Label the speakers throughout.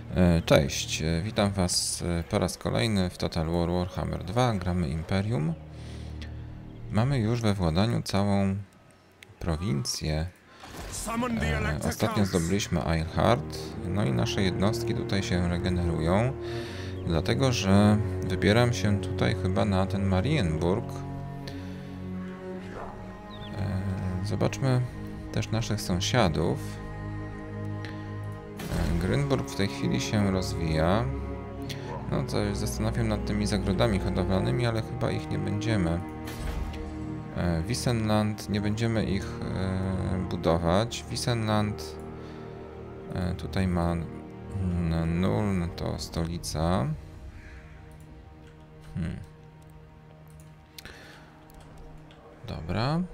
Speaker 1: Cześć, witam Was po raz kolejny w Total War Warhammer 2. Gramy Imperium. Mamy już we władaniu całą prowincję. Ostatnio zdobyliśmy Eilhart, no i nasze jednostki tutaj się regenerują, dlatego że wybieram się tutaj chyba na ten Marienburg. Zobaczmy też naszych sąsiadów. Grünburg w tej chwili się rozwija. No to zastanawiam nad tymi zagrodami hodowlanymi, ale chyba ich nie będziemy. Wissenland, nie będziemy ich budować. Wissenland tutaj ma Nuln, to stolica. Dobra.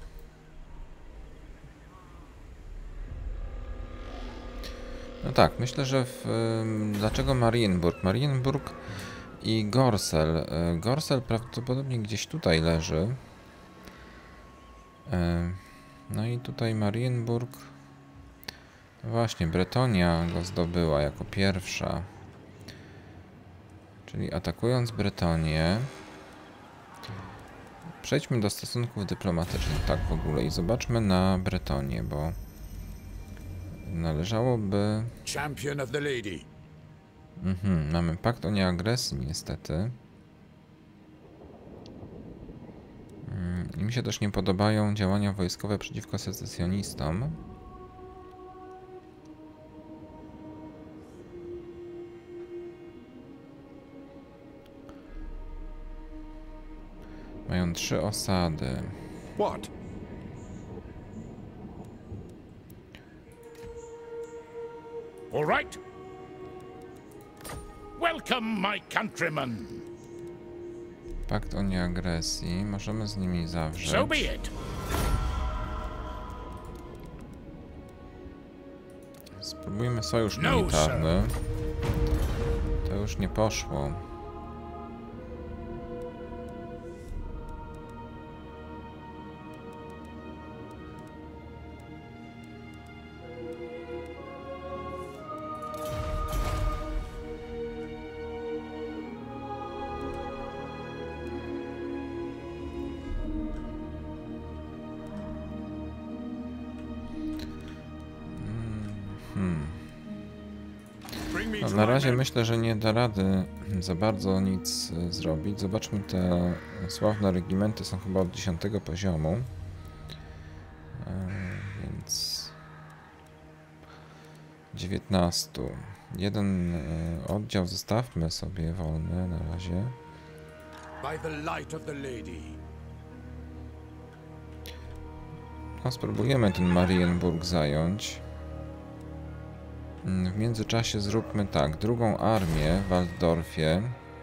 Speaker 1: No tak, myślę, że dlaczego Marienburg? Marienburg i Gorsel. Gorsel prawdopodobnie gdzieś tutaj leży. No i tutaj Marienburg. No właśnie, Bretonia go zdobyła jako pierwsza. Czyli atakując Bretonię. Przejdźmy do stosunków dyplomatycznych, tak w ogóle, i zobaczmy na Bretonię, bo należałoby...
Speaker 2: Champion of the Lady.
Speaker 1: Mamy pakt o nieagresji niestety. I mi się też nie podobają działania wojskowe przeciwko secesjonistom. Mają 3 osady.
Speaker 2: What? All right. Welcome, my countrymen.
Speaker 1: Pakt o nieagresji. Możemy z nimi zawrzeć.
Speaker 2: So be it.
Speaker 1: Spróbujmy sojusz militarny. To już nie poszło. No, na razie myślę, że nie da rady za bardzo nic zrobić. Zobaczmy, te sławne regimenty są chyba od 10 poziomu. Więc 19. Jeden oddział zostawmy sobie wolny na razie. No, spróbujemy ten Marienburg zająć. W międzyczasie zróbmy tak, drugą armię w Waldorfie.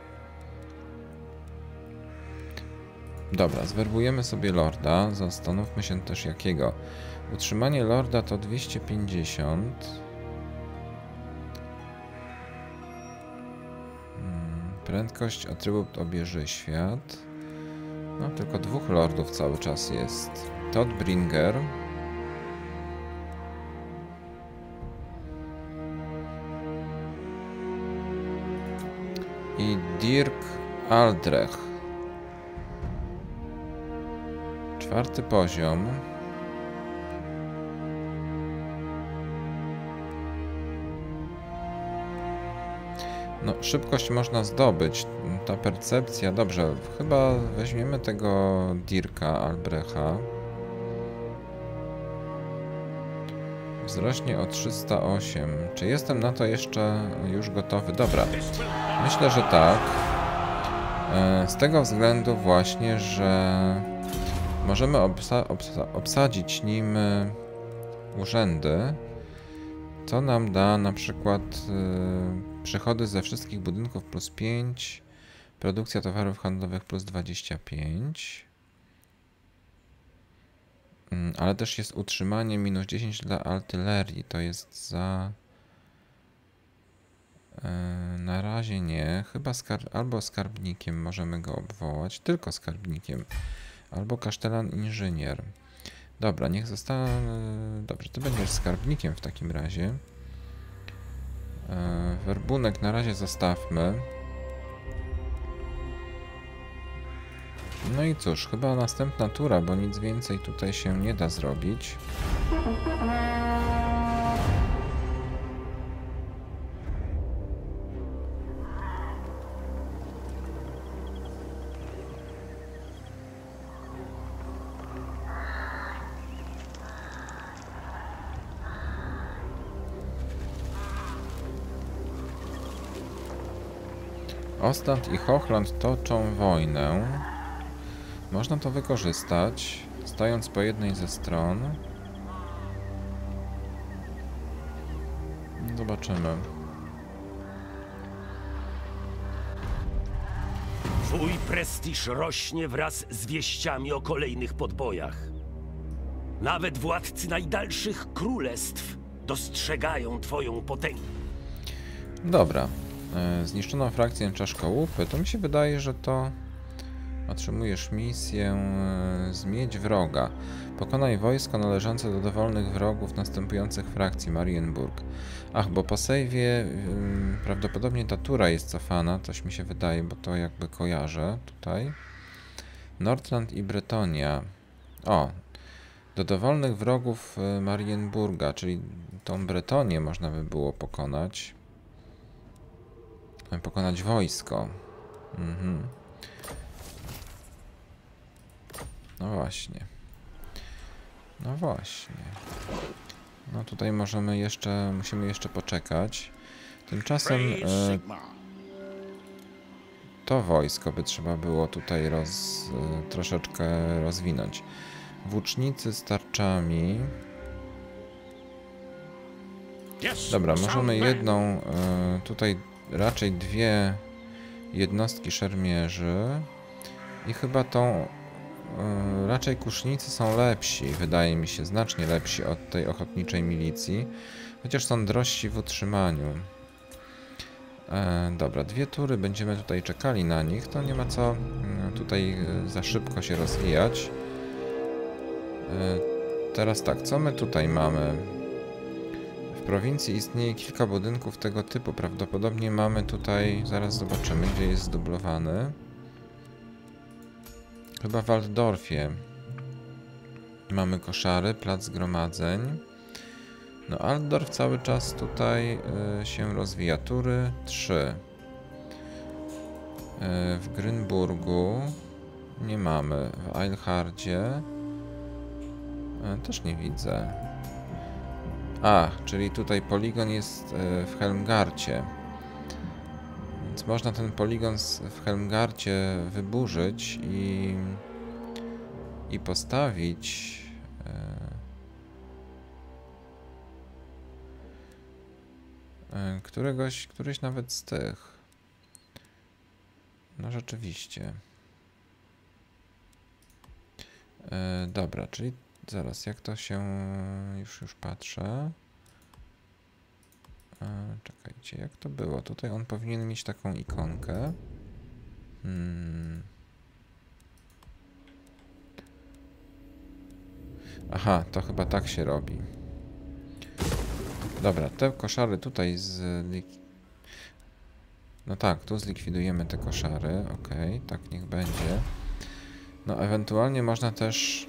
Speaker 1: Dobra, zwerbujemy sobie lorda, zastanówmy się też jakiego. Utrzymanie lorda to 250. Prędkość, atrybut obieży świat. No, tylko 2 lordów cały czas jest. Todbringer. I Dirk Aldrech. 4. poziom. No, szybkość można zdobyć. Ta percepcja. Dobrze, chyba weźmiemy tego Dirka Albrecha. Wzrośnie o 308. Czy jestem na to jeszcze już gotowy? Dobra. Myślę, że tak. Z tego względu właśnie, że możemy obsadzić nim urzędy, co nam da na przykład przychody ze wszystkich budynków plus 5, produkcja towarów handlowych plus 25, ale też jest utrzymanie minus 10 dla artylerii, to jest za... Na razie nie, chyba albo skarbnikiem możemy go obwołać, tylko skarbnikiem, albo kasztelan inżynier. Dobra, niech zostanie... Dobrze, ty będziesz skarbnikiem w takim razie. werbunek na razie zostawmy. No i cóż, chyba następna tura, bo nic więcej tutaj się nie da zrobić. Ostland i Hochland toczą wojnę. Można to wykorzystać, stając po jednej ze stron. Zobaczymy.
Speaker 3: Twój prestiż rośnie wraz z wieściami o kolejnych podbojach. Nawet władcy najdalszych królestw dostrzegają twoją potęgę.
Speaker 1: Dobra. Zniszczoną frakcję czaszkołupy. To mi się wydaje, że to... Otrzymujesz misję zmieć wroga. Pokonaj wojsko należące do dowolnych wrogów następujących frakcji Marienburg. Ach, bo po sejwie prawdopodobnie ta tura jest cofana, coś mi się wydaje, bo to jakby kojarzę tutaj. Nordland i Bretonia. O, do dowolnych wrogów Marienburga, czyli tą Bretonię można by było pokonać. Pokonać wojsko. No właśnie. No właśnie. No tutaj musimy jeszcze poczekać. Tymczasem to wojsko by trzeba było tutaj troszeczkę rozwinąć. Włócznicy z tarczami. Dobra, możemy jedną, tutaj raczej dwie jednostki szermierzy i chyba tą raczej kusznicy są lepsi, wydaje mi się, znacznie lepsi od tej ochotniczej milicji, chociaż są drożsi w utrzymaniu. Dobra, dwie tury będziemy tutaj czekali na nich, to nie ma co tutaj za szybko się rozwijać. Teraz tak, co my tutaj mamy? W prowincji istnieje kilka budynków tego typu, prawdopodobnie mamy tutaj, zaraz zobaczymy, gdzie jest zdublowany. Chyba w Altdorfie mamy koszary, plac zgromadzeń. No Altdorf cały czas tutaj się rozwija. Tury 3. W Grynburgu nie mamy. W Eilhardzie też nie widzę. A, czyli tutaj poligon jest w Helmgarcie. Więc można ten poligon w Helmgarcie wyburzyć i postawić któryś nawet z tych. No rzeczywiście. Dobra, czyli zaraz, jak to się... Już patrzę. Czekajcie, jak to było? Tutaj on powinien mieć taką ikonkę. Aha, to chyba tak się robi. Dobra, te koszary tutaj no tak, tu zlikwidujemy te koszary. Okej, tak niech będzie. No ewentualnie można też...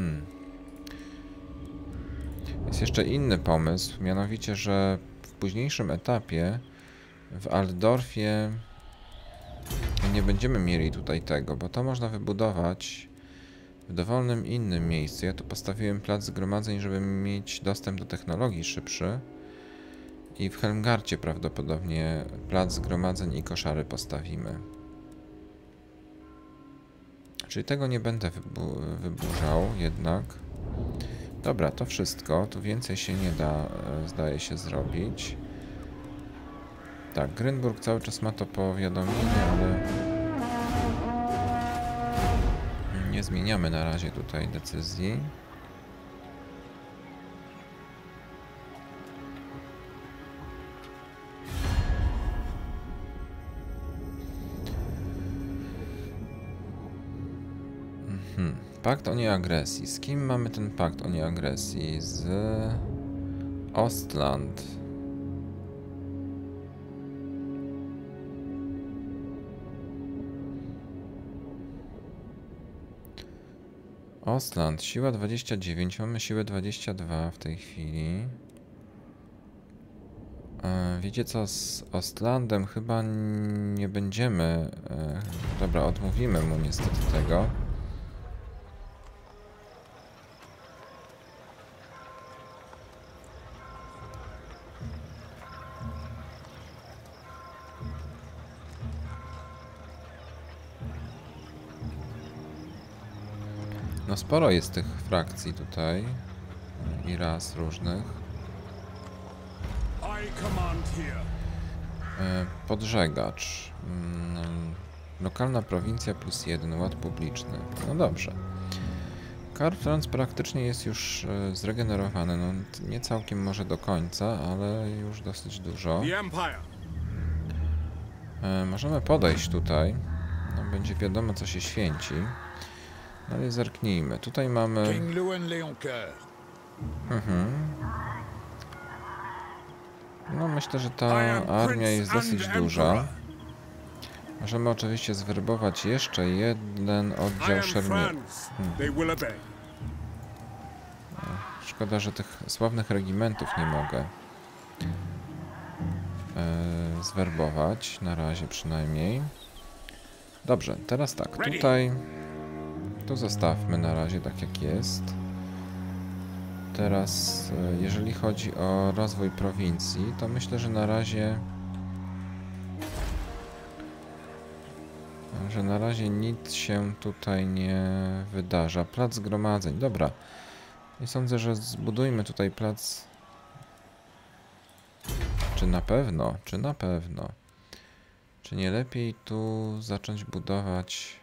Speaker 1: Jest jeszcze inny pomysł, mianowicie, że w późniejszym etapie w Altdorfie nie będziemy mieli tutaj tego, bo to można wybudować w dowolnym innym miejscu. Ja tu postawiłem plac zgromadzeń, żeby mieć dostęp do technologii szybszy. I w Helmgarcie prawdopodobnie plac zgromadzeń i koszary postawimy. Czyli tego nie będę wyburzał jednak. Dobra, to wszystko. Tu więcej się nie da, zdaje się, zrobić. Tak, Grynburg cały czas ma to powiadomienie, ale nie zmieniamy na razie tutaj decyzji. Pakt o nieagresji. Z kim mamy ten pakt o nieagresji? Z Ostland. Ostland, siła 29, mamy siłę 22 w tej chwili. Wiecie co, z Ostlandem chyba nie będziemy... Dobra, odmówimy mu niestety tego. No sporo jest tych frakcji tutaj i ras różnych. Podżegacz. Lokalna prowincja +1, ład publiczny. No dobrze. Karl-Franz praktycznie jest już zregenerowany. No, nie całkiem może do końca, ale już dosyć dużo. Możemy podejść tutaj. No, będzie wiadomo, co się święci. No ale zerknijmy. Tutaj mamy... No myślę, że ta armia jest dosyć duża. Możemy oczywiście zwerbować jeszcze jeden oddział szermierów. Szkoda, że tych sławnych regimentów nie mogę zwerbować, na razie przynajmniej. Dobrze, teraz tak, tutaj tu zostawmy na razie tak jak jest. Teraz, jeżeli chodzi o rozwój prowincji, to myślę, że na razie nic się tutaj nie wydarza. Plac zgromadzeń, dobra. I sądzę, że zbudujmy tutaj plac. Czy na pewno? Czy na pewno? Czy nie lepiej tu zacząć budować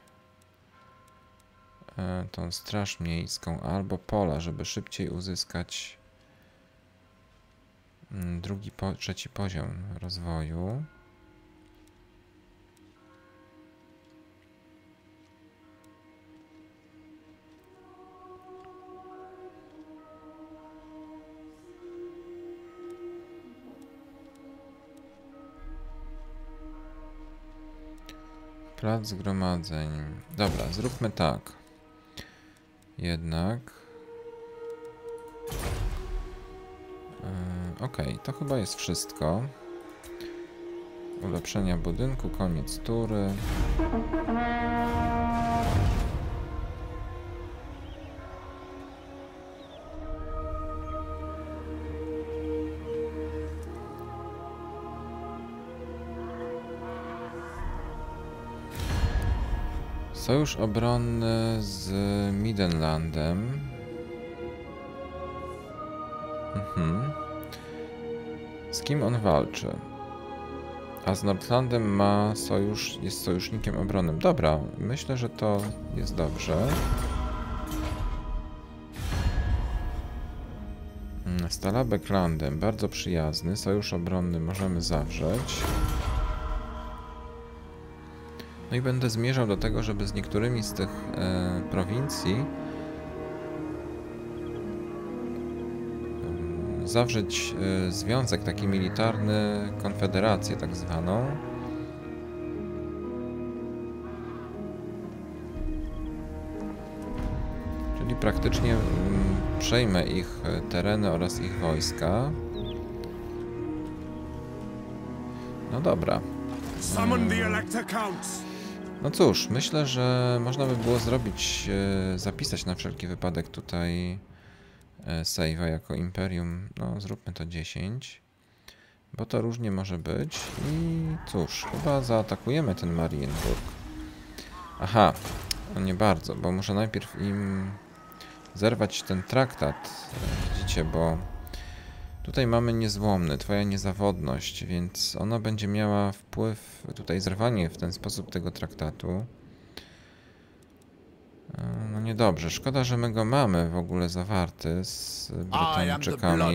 Speaker 1: tą straż miejską albo pola, żeby szybciej uzyskać trzeci poziom rozwoju? Plac zgromadzeń. Dobra, zróbmy tak. Jednak. Okej, to chyba jest wszystko. Ulepszenia budynku, koniec tury. Sojusz obronny z Midenlandem. Z kim on walczy? A z Nordlandem ma sojusz, jest sojusznikiem obronnym. Dobra, myślę, że to jest dobrze. Z Talabeklandem, bardzo przyjazny. Sojusz obronny możemy zawrzeć. No i będę zmierzał do tego, żeby z niektórymi z tych prowincji zawrzeć związek taki militarny, konfederację tak zwaną. Czyli praktycznie przejmę ich tereny oraz ich wojska. No dobra. No cóż, myślę, że można by było zrobić, zapisać na wszelki wypadek tutaj save'a jako imperium. No zróbmy to 10, bo to różnie może być. I cóż, chyba zaatakujemy ten Marienburg. Aha, no nie bardzo, bo muszę najpierw im zerwać ten traktat, widzicie, bo tutaj mamy niezłomny, twoja niezawodność, więc ona będzie miała wpływ, tutaj zerwanie w ten sposób tego traktatu. No niedobrze, szkoda, że my go mamy w ogóle zawarty z Brytyjczykami.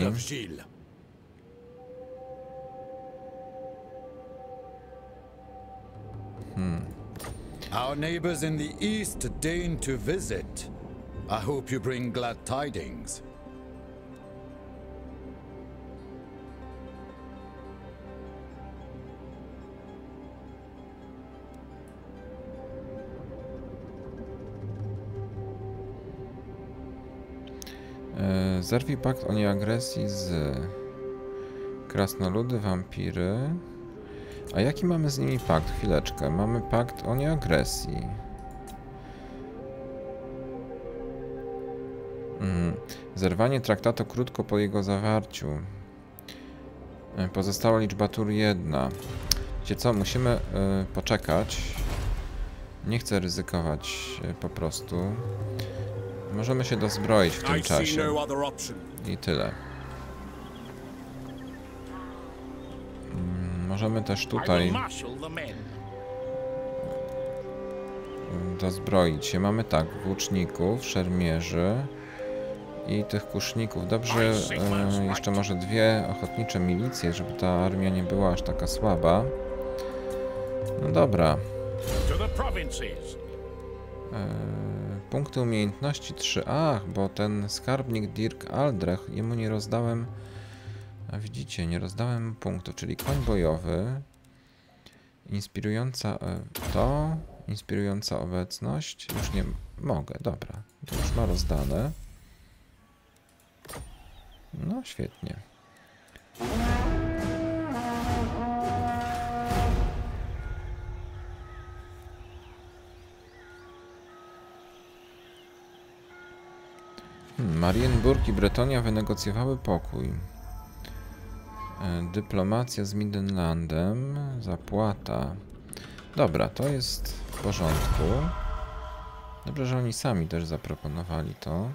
Speaker 2: Our neighbors in the east deign to visit. I hope you bring glad tidings.
Speaker 1: Zerwij pakt o nieagresji z krasnoludy, wampiry. A jaki mamy z nimi pakt? Chwileczkę. Mamy pakt o nieagresji. Zerwanie traktatu krótko po jego zawarciu. Pozostała liczba tur 1. Wiecie co? Musimy poczekać. Nie chcę ryzykować po prostu. Możemy się dozbroić w tym czasie. I tyle. Możemy też tutaj dozbroić się. Mamy tak, włóczników, szermierzy i tych kuszników. Dobrze, jeszcze może 2 ochotnicze milicje, żeby ta armia nie była aż taka słaba. No dobra. Punkty umiejętności 3. Ach, bo ten skarbnik Dirk Aldrich, jemu nie rozdałem... A widzicie, nie rozdałem punktów, czyli koń bojowy. Inspirująca... Inspirująca obecność. Już nie mogę, dobra. To już ma rozdane. No, świetnie. Marienburg i Bretonia wynegocjowały pokój. Dyplomacja z Midenlandem. Zapłata. Dobra, to jest w porządku. Dobrze, że oni sami też zaproponowali to.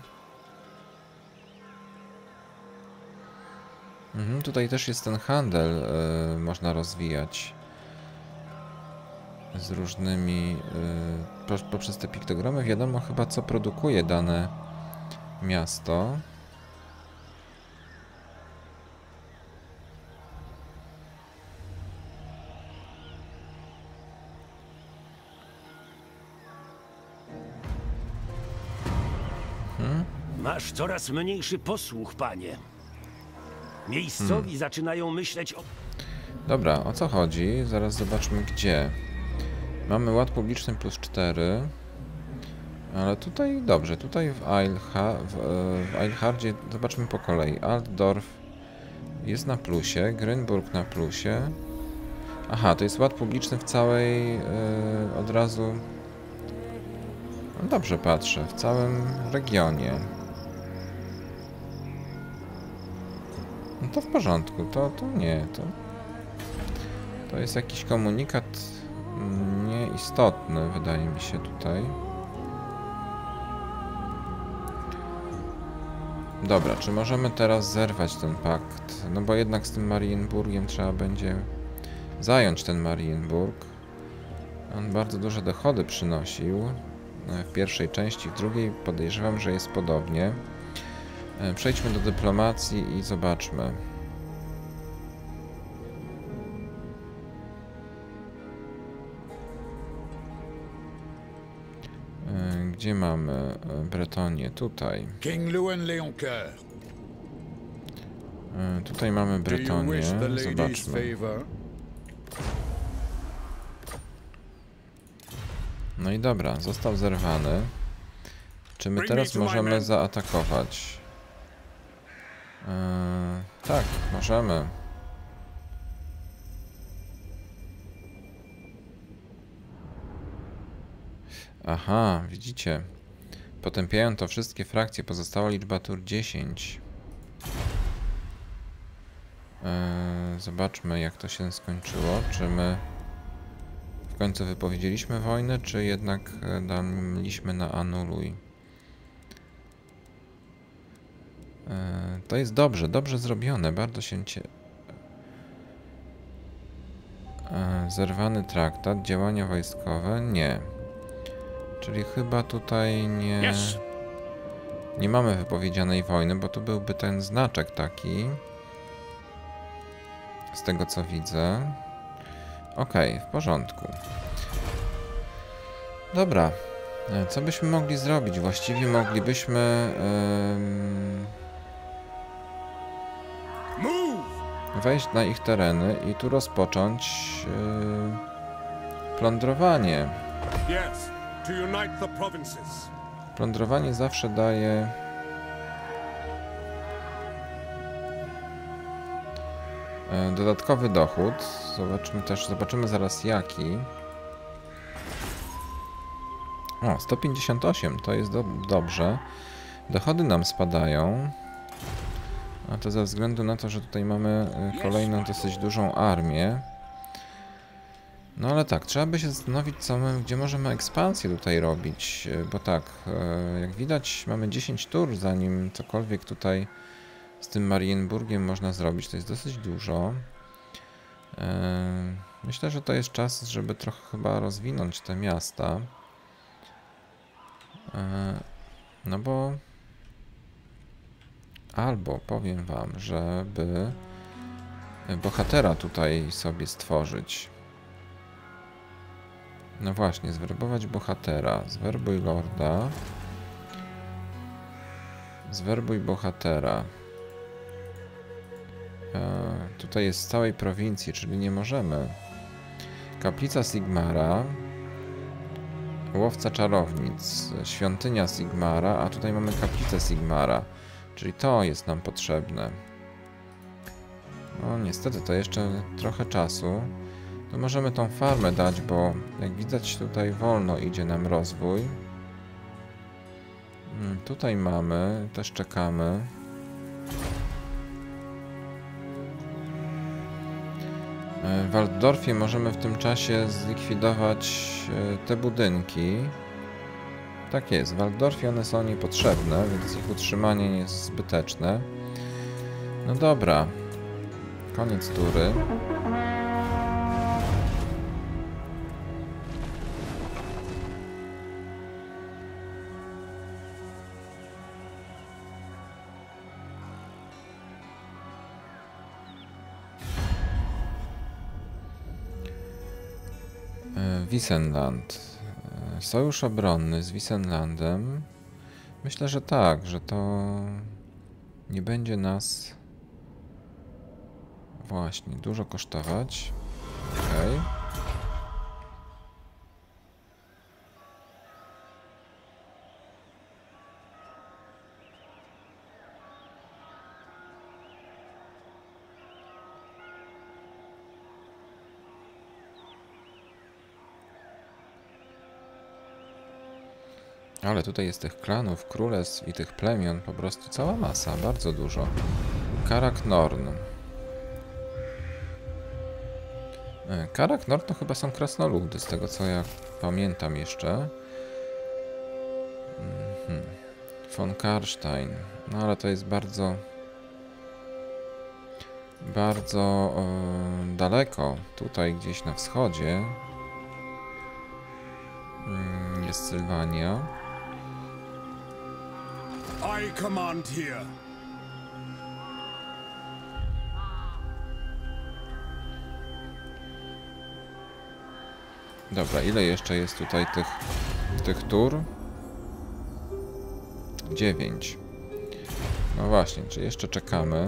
Speaker 1: Tutaj też jest ten handel, można rozwijać z różnymi, poprzez te piktogramy wiadomo chyba co produkuje dane miasto.
Speaker 3: Masz coraz mniejszy posłuch, panie. Miejscowi zaczynają myśleć o...
Speaker 1: Dobra, o co chodzi? Zaraz zobaczmy gdzie. Mamy ład publiczny plus 4. Ale tutaj, dobrze, tutaj w Eilhardzie zobaczmy po kolei. Altdorf jest na plusie, Grünburg na plusie. Aha, to jest ład publiczny w całej, od razu... No dobrze patrzę, w całym regionie. No to w porządku, to nie, to jest jakiś komunikat nieistotny, wydaje mi się tutaj. Dobra, czy możemy teraz zerwać ten pakt? No bo jednak z tym Marienburgiem trzeba będzie zająć ten Marienburg. On bardzo duże dochody przynosił w pierwszej części, w drugiej podejrzewam, że jest podobnie. Przejdźmy do dyplomacji i zobaczmy. Gdzie mamy Bretonię? Tutaj. Tutaj mamy Bretonię. Zobaczmy. No i dobra, został zerwany. Czy my teraz możemy zaatakować? Tak, możemy. Aha, widzicie. Potępiają to wszystkie frakcje. Pozostała liczba tur 10. Zobaczmy, jak to się skończyło. Czy my w końcu wypowiedzieliśmy wojnę, czy jednak daliśmy na anuluj? To jest dobrze zrobione. Bardzo się Zerwany traktat, działania wojskowe? Nie. Czyli chyba tutaj nie mamy wypowiedzianej wojny, bo tu byłby ten znaczek taki. Z tego co widzę. Okej, w porządku. Dobra. Co byśmy mogli zrobić? Właściwie moglibyśmy wejść na ich tereny i tu rozpocząć plądrowanie. Plądrowanie zawsze daje Dodatkowy dochód. Zobaczymy zaraz jaki. O, 158, to jest dobrze. Dochody nam spadają. A to ze względu na to, że tutaj mamy kolejną dosyć dużą armię. No ale tak, trzeba by się zastanowić, gdzie możemy ekspansję tutaj robić. Bo tak, jak widać mamy 10 tur, zanim cokolwiek tutaj z tym Marienburgiem można zrobić. To jest dosyć dużo. Myślę, że to jest czas, żeby trochę chyba rozwinąć te miasta. No bo... Albo powiem wam, żeby bohatera tutaj sobie stworzyć. No właśnie, zwerbować bohatera. Zwerbuj lorda. Zwerbuj bohatera. Tutaj jest z całej prowincji, czyli nie możemy. Kaplica Sigmara. Łowca czarownic. Świątynia Sigmara, a tutaj mamy kaplicę Sigmara. Czyli to jest nam potrzebne. No niestety to jeszcze trochę czasu. To możemy tą farmę dać, bo jak widać tutaj wolno idzie nam rozwój. Tutaj mamy, też czekamy. W Waldorfie możemy w tym czasie zlikwidować te budynki. Tak jest, w Waldorfie one są niepotrzebne, więc ich utrzymanie nie jest zbyteczne. No dobra, koniec tury. Wissenland. Sojusz obronny z Wissenlandem. Myślę, że tak, że to nie będzie nas właśnie dużo kosztować. Okej. Ale tutaj jest tych klanów, królestw i tych plemion po prostu cała masa, bardzo dużo. Karak Norn. Karak Norn to chyba są krasnoludy, z tego co ja pamiętam jeszcze. Von Karstein. No ale to jest bardzo daleko. Tutaj gdzieś na wschodzie jest Sylwania.
Speaker 2: I command here.
Speaker 1: Dobra, ile jeszcze jest tutaj tych tur? 9. No właśnie, czy jeszcze czekamy?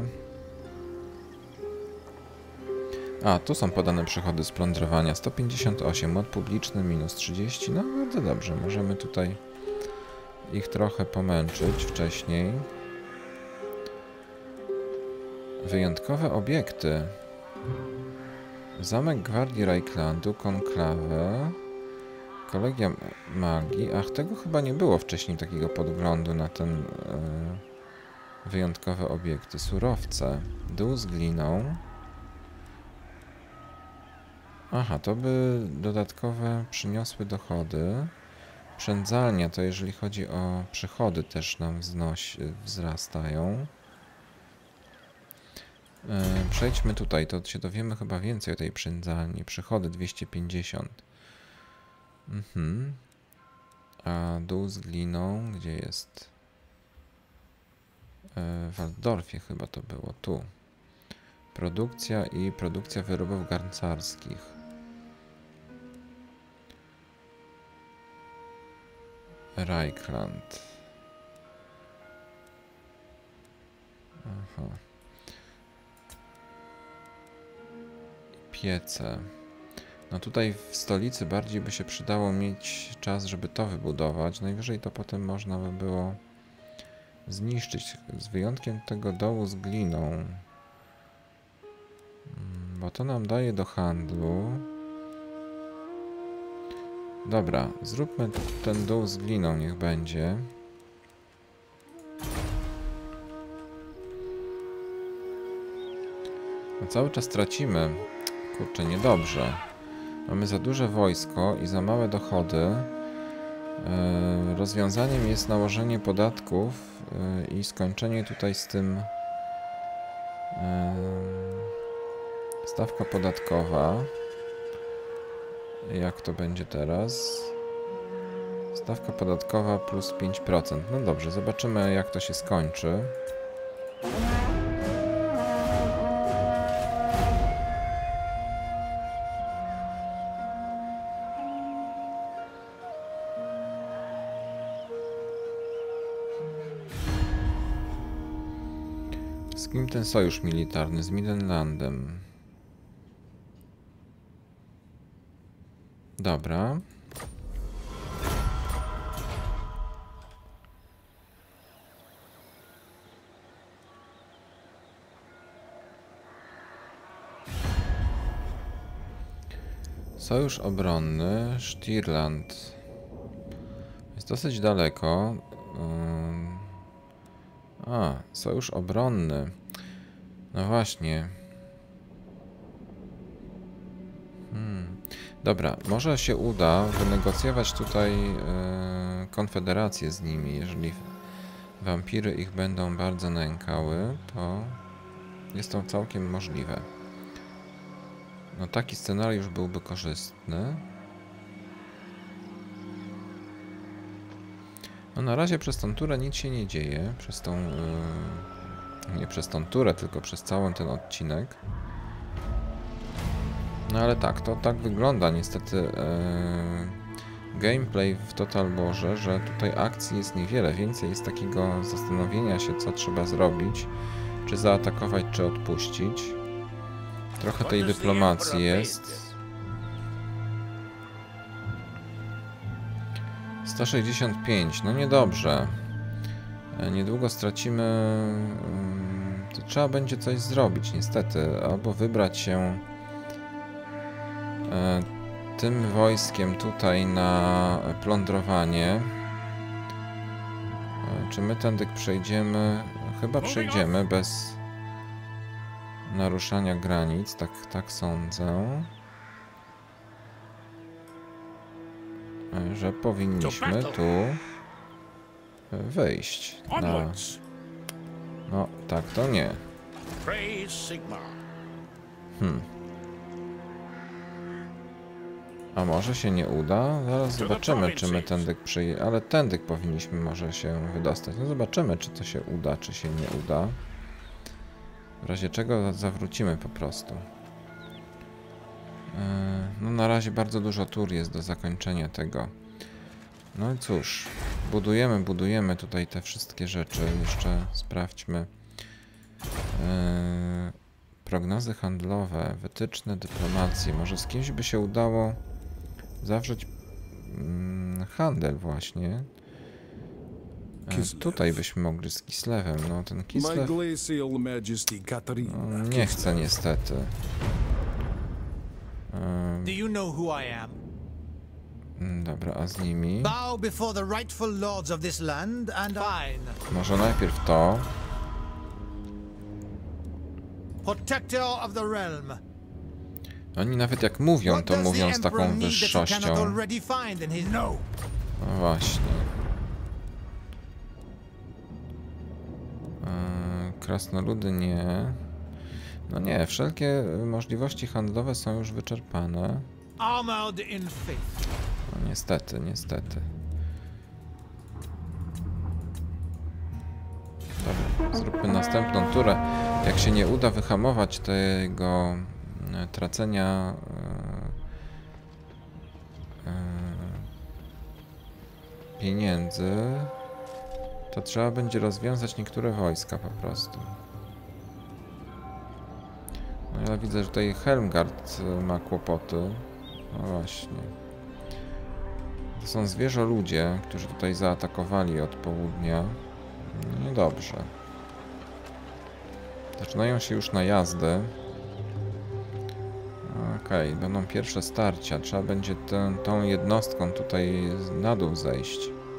Speaker 1: A, tu są podane przychody z plądrowania. 158, ład publiczny minus 30. No bardzo dobrze, możemy tutaj ich trochę pomęczyć wcześniej. Wyjątkowe obiekty. Zamek Gwardii Reichlandu, konklawę, Kolegia Magii. Ach, tego chyba nie było wcześniej takiego podglądu na ten wyjątkowe obiekty. Surowce, dół z gliną. Aha, to by dodatkowe przyniosły dochody. Przędzalnia to jeżeli chodzi o przychody też nam wzrastają. Przejdźmy tutaj, to się dowiemy chyba więcej o tej przędzalni. Przychody 250. A dół z gliną, gdzie jest? W Waldorfie chyba to było, tu. Produkcja i produkcja wyrobów garncarskich. Reichland. Aha. Piece. No tutaj w stolicy bardziej by się przydało mieć czas, żeby to wybudować. Najwyżej to potem można by było zniszczyć. Z wyjątkiem tego dołu z gliną. Bo to nam daje do handlu. Dobra, zróbmy ten dół z gliną, niech będzie. No cały czas tracimy. Kurczę, niedobrze. Mamy za duże wojsko i za małe dochody. Rozwiązaniem jest nałożenie podatków i skończenie tutaj z tym. Stawka podatkowa. Jak to będzie teraz? Stawka podatkowa plus 5%. No dobrze, zobaczymy jak to się skończy. Z kim ten sojusz militarny? Z Midenlandem. Dobra. Sojusz obronny, Stirland. Jest dosyć daleko. Sojusz obronny. No właśnie. Dobra, może się uda wynegocjować tutaj konfederację z nimi. Jeżeli wampiry ich będą bardzo nękały, to jest to całkiem możliwe. No taki scenariusz byłby korzystny. No na razie przez tą turę nic się nie dzieje. Przez tą... nie przez tą turę, tylko przez cały ten odcinek. No ale tak, to tak wygląda niestety gameplay w Total Warze, że tutaj akcji jest niewiele. Więcej jest takiego zastanowienia się, co trzeba zrobić. Czy zaatakować, czy odpuścić. Trochę tej dyplomacji jest. 165, no niedobrze. Niedługo stracimy... To trzeba będzie coś zrobić niestety. Albo wybrać się tym wojskiem tutaj na plądrowanie. Czy my tędy przejdziemy? Chyba przejdziemy bez naruszania granic, tak sądzę. Że powinniśmy tu wyjść na... No, tak to nie. A może się nie uda? Zaraz zobaczymy, czy my tędy przyjdziemy. Ale tędy powinniśmy może się wydostać. No zobaczymy, czy to się uda, czy się nie uda. W razie czego zawrócimy po prostu. No na razie bardzo dużo tur jest do zakończenia tego. No i cóż, budujemy tutaj te wszystkie rzeczy. Jeszcze sprawdźmy. Prognozy handlowe, wytyczne, dyplomacje. Może z kimś by się udało zawrzeć handel właśnie. Tutaj byśmy mogli z Kislewem. No ten Kislew nie chce niestety. Dobra, a z nimi? Może najpierw to. Oni nawet jak mówią, to mówią z taką wyższością. No właśnie. Krasnoludy nie. No nie, wszelkie możliwości handlowe są już wyczerpane. No niestety. Dobra, zróbmy następną turę. Jak się nie uda wyhamować tego tracenia pieniędzy, to trzeba będzie rozwiązać niektóre wojska po prostu. No ja widzę, że tutaj Helmgard ma kłopoty. No właśnie. To są zwierzoludzie, którzy tutaj zaatakowali od południa. Niedobrze. Zaczynają się już najazdy. Okej, będą pierwsze starcia. Trzeba będzie tą jednostką tutaj na dół zejść.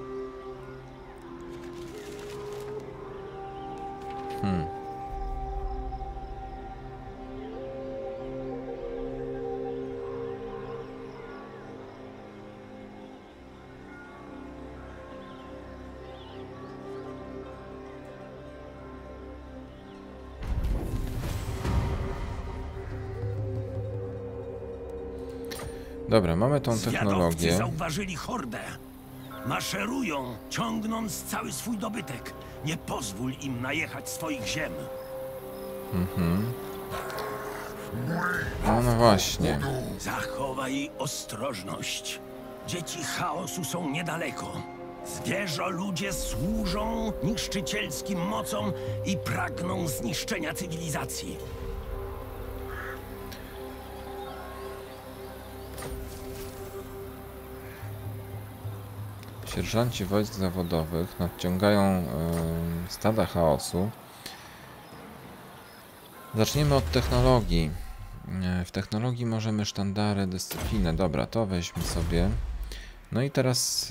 Speaker 1: Dobra, mamy tą
Speaker 3: Zwiadowcy
Speaker 1: technologię.
Speaker 3: zauważyli hordę. Maszerują, ciągnąc cały swój dobytek. Nie pozwól im najechać swoich ziem.
Speaker 1: No właśnie.
Speaker 3: Zachowaj ostrożność. Dzieci chaosu są niedaleko. Zwierzoludzie służą niszczycielskim mocom i pragną zniszczenia cywilizacji.
Speaker 1: Sierżanci wojsk zawodowych nadciągają stada chaosu. Zaczniemy od technologii. W technologii możemy sztandary, dyscyplinę. Dobra, to weźmy sobie. No i teraz...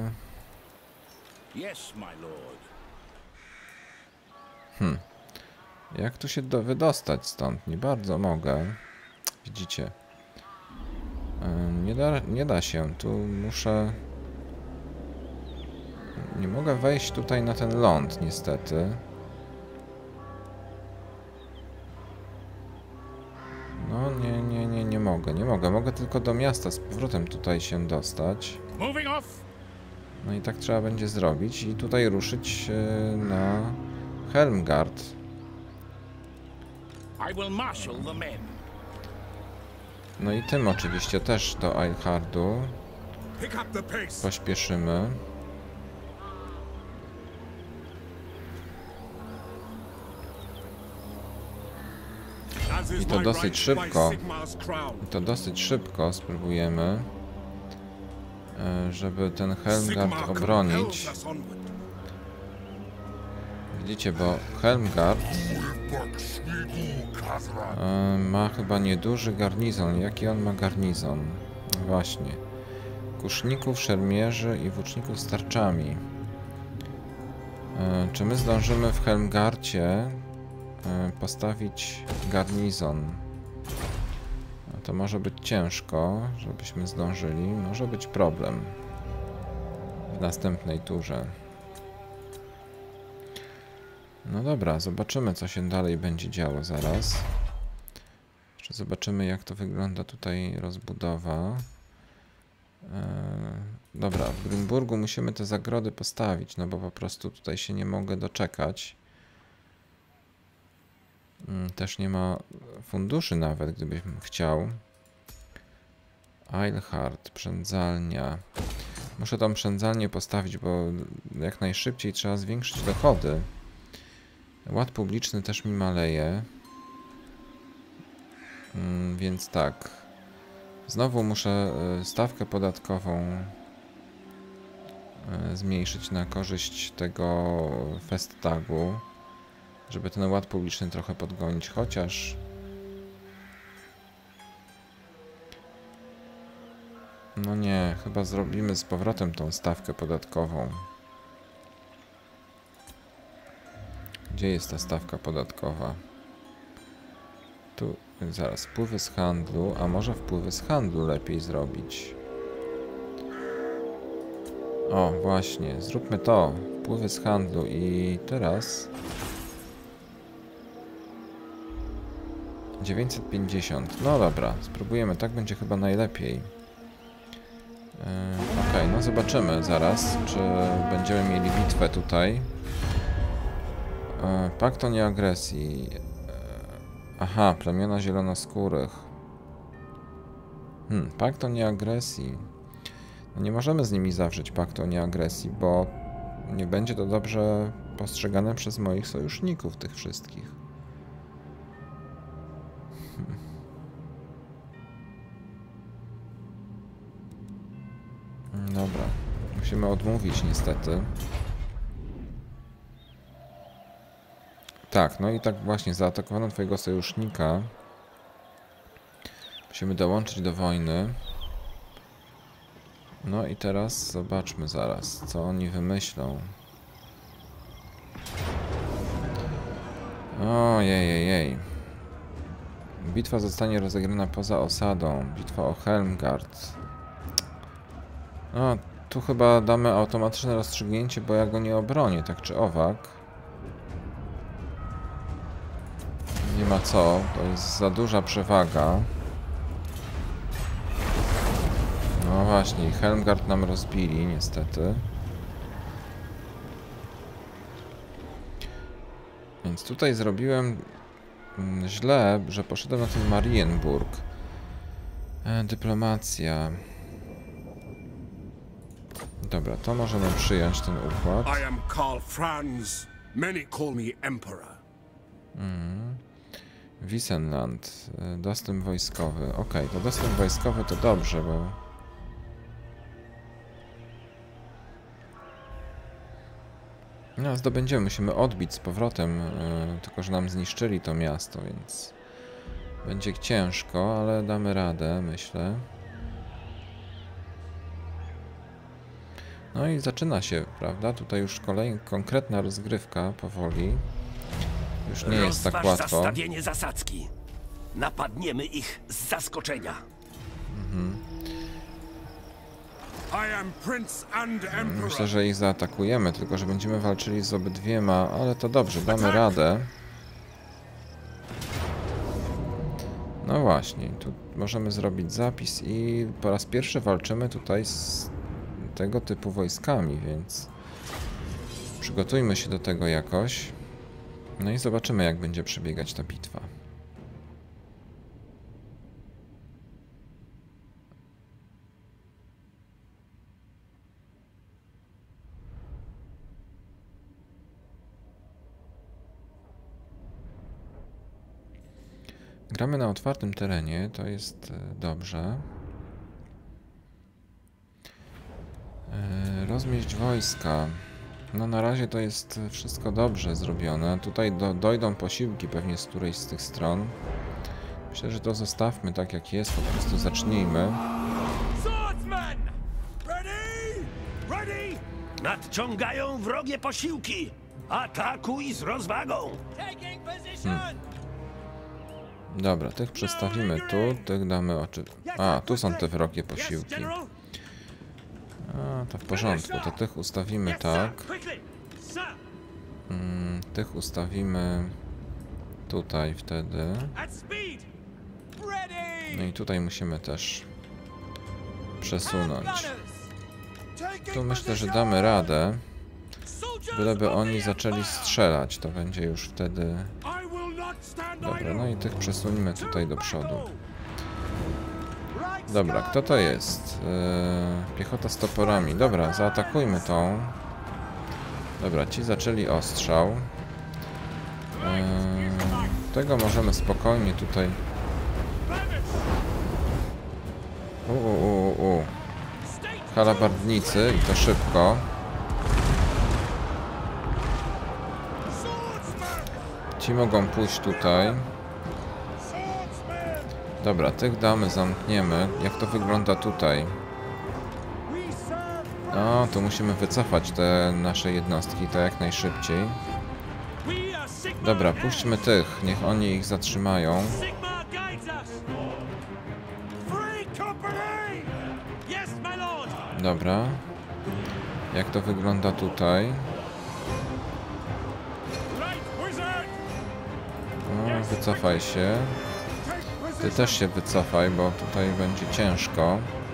Speaker 4: Yes, my lord.
Speaker 1: Jak tu się wydostać stąd? Nie bardzo mogę. Widzicie? Nie da się. Tu muszę... Nie mogę wejść tutaj na ten ląd, niestety. No, nie mogę. Nie mogę. Mogę tylko do miasta z powrotem tutaj się dostać.
Speaker 4: Moving off.
Speaker 1: No i tak trzeba będzie zrobić. I tutaj ruszyć na Helmgard.
Speaker 4: I will marshal the men.
Speaker 1: No i tym oczywiście też do Eilhardu
Speaker 4: Pick up the pace.
Speaker 1: pośpieszymy. I to dosyć szybko. Spróbujemy, żeby ten Helmgard obronić. Widzicie, bo Helmgard ma chyba nieduży garnizon. Jaki on ma garnizon? Właśnie. Kuszników, szermierzy i włóczników z tarczami. Czy my zdążymy w Helmgardzie postawić garnizon? No to może być ciężko, żebyśmy zdążyli. Może być problem w następnej turze. No dobra, zobaczymy, co się dalej będzie działo zaraz. Jeszcze zobaczymy, jak to wygląda tutaj rozbudowa. Dobra, w Grunburgu musimy te zagrody postawić, no bo po prostu tutaj się nie mogę doczekać. Też nie ma funduszy nawet, gdybym chciał. Eilhard, przędzalnia. Muszę tą przędzalnię postawić, bo jak najszybciej trzeba zwiększyć dochody. Ład publiczny też mi maleje. Więc tak. Znowu muszę stawkę podatkową zmniejszyć na korzyść tego Festtagu, żeby ten ład publiczny trochę podgonić, chociaż no nie, chyba zrobimy z powrotem tą stawkę podatkową. Gdzie jest ta stawka podatkowa? Tu, zaraz, wpływy z handlu, a może wpływy z handlu lepiej zrobić? O, właśnie, zróbmy to, wpływy z handlu i teraz 950, no dobra, spróbujemy, tak będzie chyba najlepiej. Okej, no zobaczymy zaraz, czy będziemy mieli bitwę tutaj. Pakt o nieagresji. Aha, plemiona zielonoskórych. Pakt o nieagresji. No nie możemy z nimi zawrzeć paktu o nieagresji, bo nie będzie to dobrze postrzegane przez moich sojuszników, tych wszystkich. Dobra, musimy odmówić niestety. Tak, no i tak właśnie zaatakowano twojego sojusznika. Musimy dołączyć do wojny. No i teraz zobaczmy zaraz, co oni wymyślą. Ojej. Bitwa zostanie rozegrana poza osadą. Bitwa o Helmgard. No, tu chyba damy automatyczne rozstrzygnięcie, bo ja go nie obronię, tak czy owak. Nie ma co, to jest za duża przewaga. No właśnie, Helmgard nam rozbili, niestety. Więc tutaj zrobiłem źle, że poszedłem na ten Marienburg. Dyplomacja. Dobra, to możemy przyjąć ten układ.
Speaker 4: I am Karl Franz. Many call me Emperor.
Speaker 1: Wissenland. Dostęp wojskowy. Okej, to dostęp wojskowy to dobrze, bo... No, zdobędziemy. Musimy odbić z powrotem, tylko że nam zniszczyli to miasto, więc... Będzie ciężko, ale damy radę, myślę. No i zaczyna się, prawda? Tutaj już konkretna rozgrywka powoli. Już nie jest tak łatwo.
Speaker 3: Zastawienie zasadzki. Napadniemy ich z zaskoczenia.
Speaker 4: I am Prince and Emperor.
Speaker 1: Myślę, że ich zaatakujemy, tylko że będziemy walczyli z obydwiema, ale to dobrze, damy radę. No właśnie, tu możemy zrobić zapis i po raz pierwszy walczymy tutaj z tego typu wojskami, więc przygotujmy się do tego jakoś. No i zobaczymy, jak będzie przebiegać ta bitwa. Gramy na otwartym terenie, to jest dobrze. Rozmieść wojska. No na razie to jest wszystko dobrze zrobione. Tutaj dojdą posiłki pewnie z którejś z tych stron. Myślę, że to zostawmy tak jak jest, po prostu zacznijmy.
Speaker 3: Nadciągają wrogie posiłki! Atakuj z rozwagą!
Speaker 1: Dobra, tych przestawimy tu, tych damy oczy... A, tu są te wrogie posiłki. A, to w porządku, to tych ustawimy tak. Tych ustawimy tutaj wtedy. No i tutaj musimy też przesunąć. Tu myślę, że damy radę. Byleby oni zaczęli strzelać, to będzie już wtedy... Dobra, no i tych przesunimy tutaj do przodu. Dobra, kto to jest? Piechota z toporami. Dobra, zaatakujmy tą. Dobra, ci zaczęli ostrzał. Tego możemy spokojnie tutaj... Halabardnicy i to szybko. Ci mogą pójść tutaj. Dobra, tych damy, zamkniemy. Jak to wygląda tutaj? No, to musimy wycofać te nasze jednostki, to jak najszybciej. Dobra, puśćmy tych, niech oni ich zatrzymają. Dobra. Jak to wygląda tutaj? No, wycofaj się. Ty też się wycofaj, bo tutaj będzie ciężko.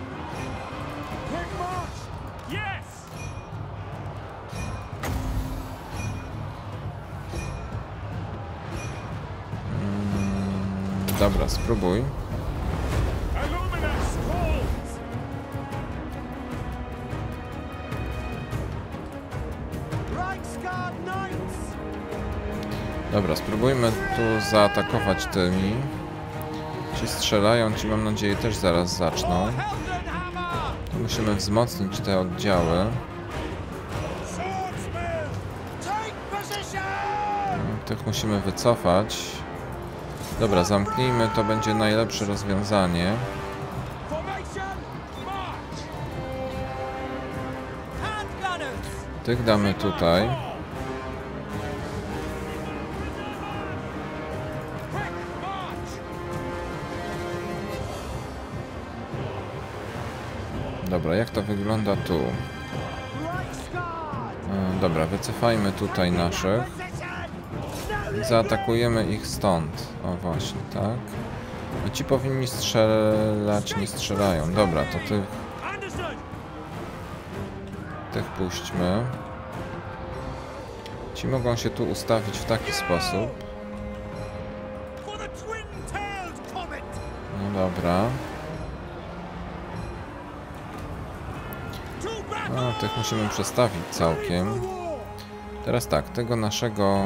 Speaker 1: Dobra, spróbuj. Dobra, spróbujmy tu zaatakować tymi. Ci strzelają, ci mam nadzieję też zaraz zaczną. Tu musimy wzmocnić te oddziały. Tych musimy wycofać. Dobra, zamknijmy, to będzie najlepsze rozwiązanie. Tych damy tutaj. Dobra, jak to wygląda tu? Dobra, wycofajmy tutaj naszych. Zaatakujemy ich stąd. O właśnie, tak. I ci powinni strzelać, nie strzelają. Dobra, to tych puśćmy. Ci mogą się tu ustawić w taki sposób. No dobra. No, tych musimy przestawić całkiem. Teraz tak, tego naszego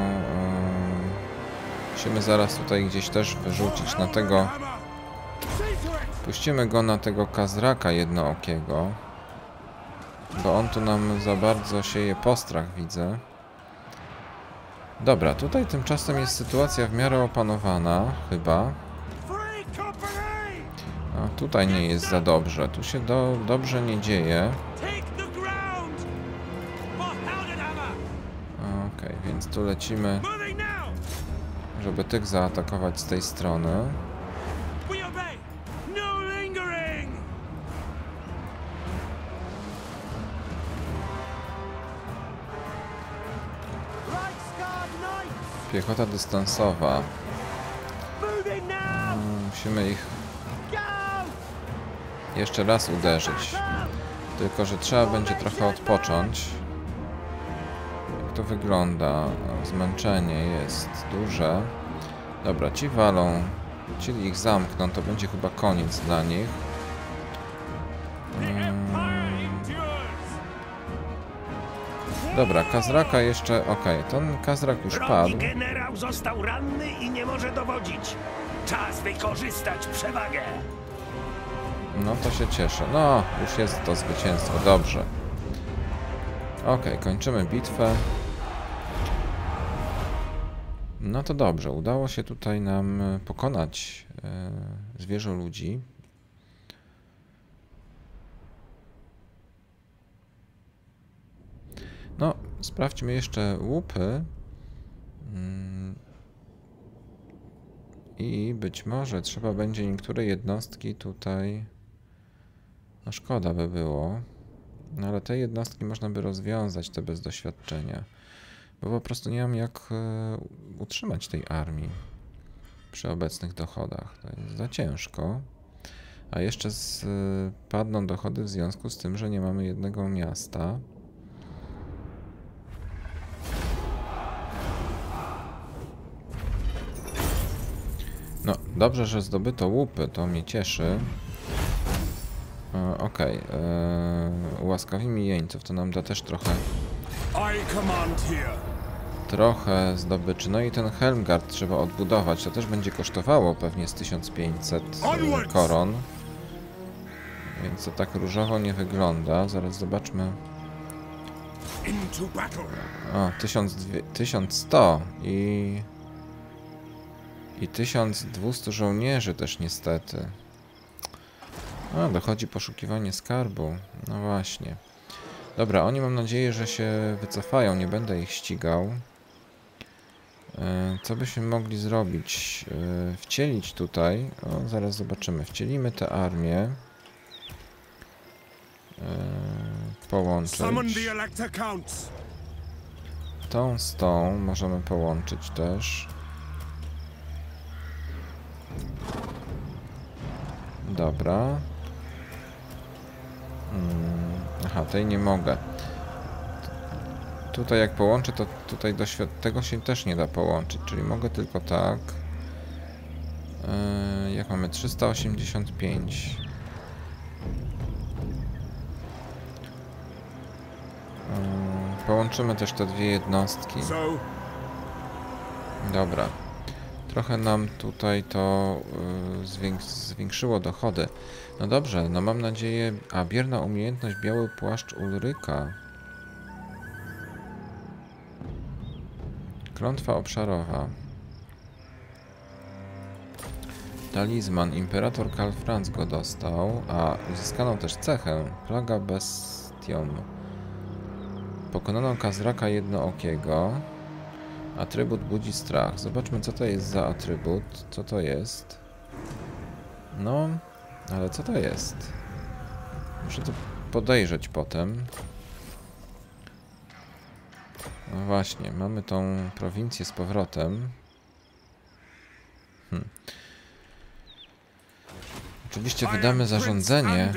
Speaker 1: musimy zaraz tutaj gdzieś też wyrzucić na tego. Puścimy go na tego Kazraka jednookiego, bo on tu nam za bardzo sieje postrach, widzę. Dobra, tutaj tymczasem jest sytuacja w miarę opanowana, chyba. A tutaj nie jest za dobrze, tu się dobrze nie dzieje. Okej, więc tu lecimy, żeby tych zaatakować z tej strony. Piechota dystansowa. Musimy ich jeszcze raz uderzyć. Tylko że trzeba będzie trochę odpocząć. Jak to wygląda? Zmęczenie jest duże. Dobra, ci walą. Ci ich zamkną, to będzie chyba koniec dla nich. Dobra, Kazraka jeszcze... Okej, ten Kazrak już padł.
Speaker 3: Generał został ranny i nie może dowodzić. Czas wykorzystać przewagę.
Speaker 1: No to się cieszę. No, już jest to zwycięstwo. Dobrze. Okej, kończymy bitwę. No to dobrze. Udało się tutaj nam pokonać zwierzę ludzi. No, sprawdźmy jeszcze łupy. I być może trzeba będzie niektóre jednostki tutaj... No szkoda by było. No ale te jednostki można by rozwiązać, te bez doświadczenia. Bo po prostu nie mam jak utrzymać tej armii przy obecnych dochodach. To jest za ciężko. A jeszcze padną dochody w związku z tym, że nie mamy jednego miasta. No, dobrze, że zdobyto łupy, to mnie cieszy. Okej, ułaskawimy jeńców, to nam da też trochę zdobyczy. No i ten Helmgard trzeba odbudować, to też będzie kosztowało pewnie z 1500 koron. Więc to tak różowo nie wygląda. Zaraz zobaczmy. O, 1100 i 1200 żołnierzy też niestety. A, dochodzi poszukiwanie skarbu. No właśnie. Dobra, oni mam nadzieję, że się wycofają, nie będę ich ścigał. Co byśmy mogli zrobić? Wcielić tutaj. O, zaraz zobaczymy. Wcielimy tę armię. Połączyć. Tą z tą możemy połączyć też. Dobra. Aha, tej nie mogę. Tutaj jak połączę, to tutaj tego się też nie da połączyć, czyli mogę tylko tak. Jak mamy 385. Połączymy też te dwie jednostki. Dobra. Trochę nam tutaj to zwiększyło dochody. No dobrze, no mam nadzieję... A, bierna umiejętność, biały płaszcz Ulryka. Klątwa obszarowa. Talizman. Imperator Karl Franz go dostał, a uzyskano też cechę. Plaga bestiom. Pokonano Kazraka Jednookiego. Atrybut budzi strach. Zobaczmy, co to jest za atrybut. Co to jest? No, ale co to jest? Muszę to podejrzeć potem. No właśnie, mamy tą prowincję z powrotem. Oczywiście wydamy zarządzenie.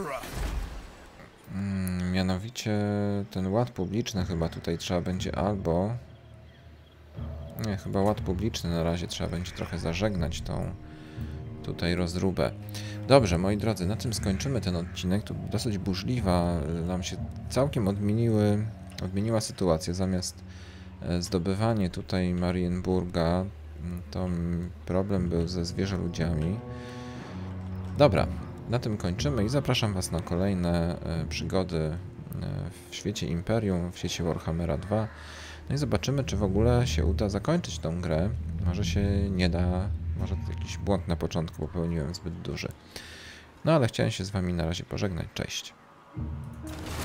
Speaker 1: Mianowicie ten ład publiczny chyba tutaj trzeba będzie albo... Nie, chyba ład publiczny na razie trzeba będzie trochę zażegnać tą tutaj rozróbę. Dobrze, moi drodzy, na tym skończymy ten odcinek. Tu dosyć burzliwa, nam się całkiem odmieniła sytuacja. Zamiast zdobywanie tutaj Marienburga, to problem był ze zwierzoludziami. Dobra, na tym kończymy i zapraszam Was na kolejne przygody w świecie Imperium, w świecie Warhammera 2. No i zobaczymy, czy w ogóle się uda zakończyć tą grę. Może się nie da, może jakiś błąd na początku popełniłem zbyt duży. No ale chciałem się z Wami na razie pożegnać. Cześć.